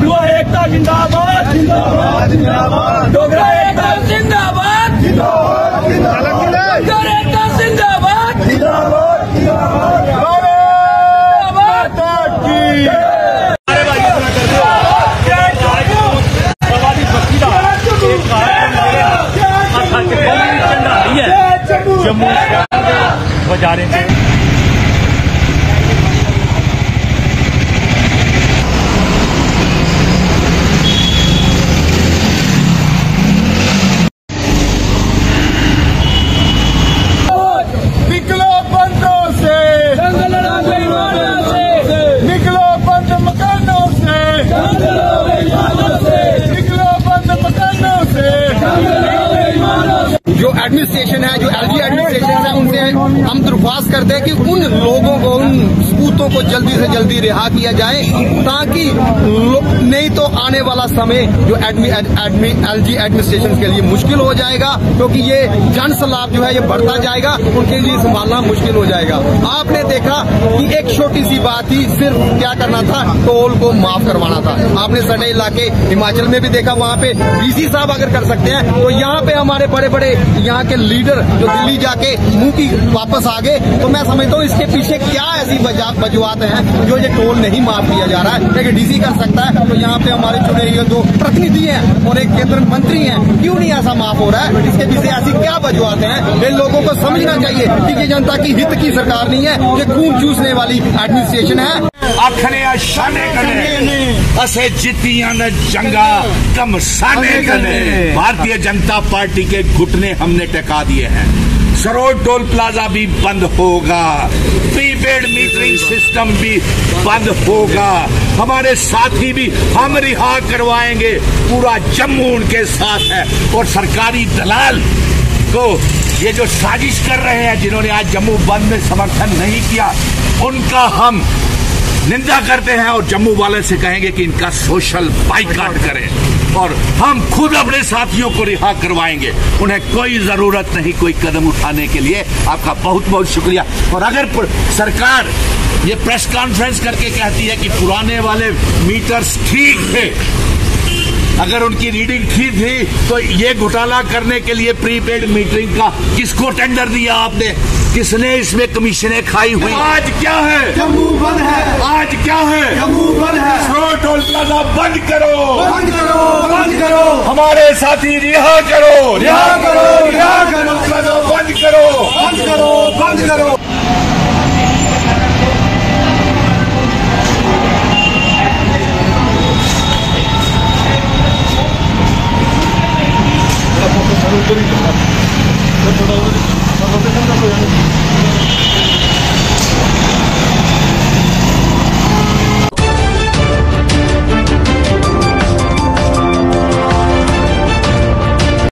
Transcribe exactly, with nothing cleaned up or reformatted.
युवा एकता जिंदाबाद जिंदाबाद जिंदाबाद डोगरा एकता जिंदाबाद जिंदाबाद डोगरा एकता जिंदाबाद जिंदाबाद जिंदाबाद जम्मू बजा रहे थे। निकलो बंदों से, निकलो बंद मकानों से, निकलो बंद मकानों से। जो एडमिनिस्ट्रेशन है, जो एलजी एडमिनिस्ट्रेशन है, उनसे हम दरख्वास्त करते हैं कि उन लोगों को, उन सपूतों को जल्दी से जल्दी रिहा किया जाए, ताकि नहीं तो आने वाला समय जो एडमि एडमि एलजी एडमिनिस्ट्रेशन के लिए मुश्किल हो जाएगा, क्योंकि ये जन सैलाब जो है ये बढ़ता जाएगा, उनके लिए संभालना मुश्किल हो जाएगा। आपने देखा कि एक छोटी सी बात ही, सिर्फ क्या करना था, टोल को माफ करवाना था। आपने सटे इलाके हिमाचल में भी देखा, वहाँ पे डीसी साहब अगर कर सकते हैं, तो यहाँ पे हमारे बड़े बड़े यहाँ के लीडर जो दिल्ली जाके मुंह की वापस आ गए। तो मैं समझता हूँ इसके पीछे क्या ऐसी वजूहत हैं जो ये टोल नहीं माफ किया जा रहा है। लेकिन डीसी कर सकता है, तो यहाँ पे हमारे चुने हुए दो प्रतिनिधि हैं और एक केंद्र मंत्री हैं, क्यों नहीं ऐसा माफ हो रहा है? इसके पीछे ऐसी क्या वजूहत हैं? इन लोगों को समझना चाहिए कि ये जनता की हित की सरकार नहीं है, ये खून चूसने वाली एडमिनिस्ट्रेशन है। आखने शाने कने असे जितियां न जंगा कमसाने कने। भारतीय जनता पार्टी के घुटने हमने टेका दिए हैं। सरोड टोल प्लाजा भी बंद होगा, प्रीपेड मीटरिंग सिस्टम भी बंद होगा, हमारे साथी भी हम रिहा करवाएंगे। पूरा जम्मू उनके साथ है। और सरकारी दलाल को ये जो साजिश कर रहे हैं, जिन्होंने आज जम्मू बंद में समर्थन नहीं किया, उनका हम निंदा करते हैं और जम्मू वाले से कहेंगे कि इनका सोशल बाइकाट करें और हम खुद अपने साथियों को रिहा करवाएंगे। उन्हें कोई जरूरत नहीं कोई कदम उठाने के लिए। आपका बहुत बहुत शुक्रिया। और अगर सरकार ये प्रेस कॉन्फ्रेंस करके कहती है कि पुराने वाले मीटर्स ठीक थे, अगर उनकी रीडिंग ठीक थी, तो ये घोटाला करने के लिए प्रीपेड मीटरिंग का किसको टेंडर दिया आपने? किसने इसमें कमीशनें खाई हुई? आज क्या है? जम्मू बंद है। आज क्या है? जम्मू बंद है। सरोड टोल प्लाजा बंद करो, बंद करो, बंद करो। हमारे साथी रिहा करो, रिहा करो, रिहा करो। बंद करो, बंद करो, बंद करो। थोड़ा